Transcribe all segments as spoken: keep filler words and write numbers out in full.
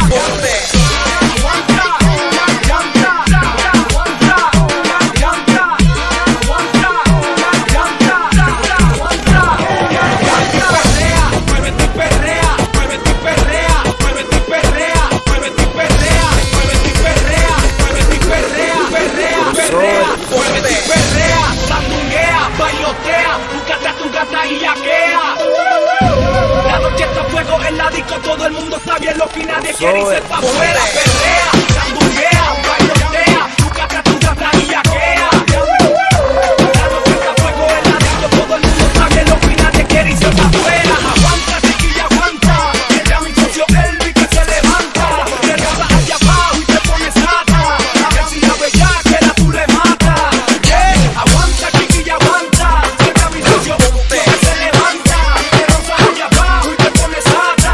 Todo el mundo está bien, lo que nadie quiere irse pa' afuera. Perrea, sandunguea, bailotea, tu cata, tu gata y yaquea. La noche está fuego, el adicto, todo el mundo está bien, lo que nadie quiere irse pa' afuera. Aguanta, chiquilla, aguanta, que mi socio Elvi que se levanta. Te roza hacia abajo y te pones sata, a ver si la bellaquera tú le matas. Yeah, aguanta, chiquilla, aguanta, que mi socio Pumpe que se levanta. Te roza hacia abajo y te pones sata.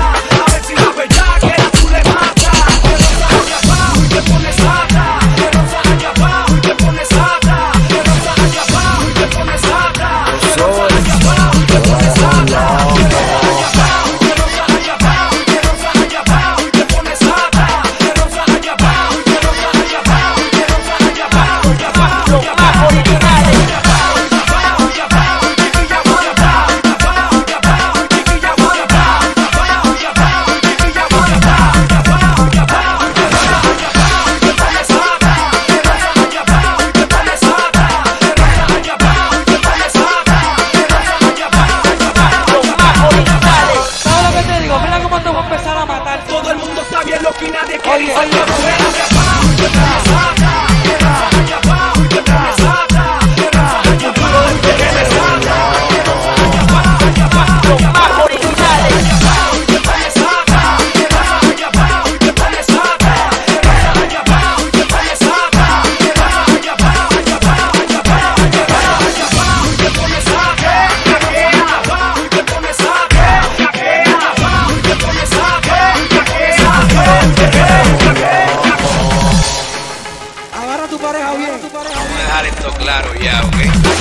Vamos a dejar esto claro ya, ¿ok?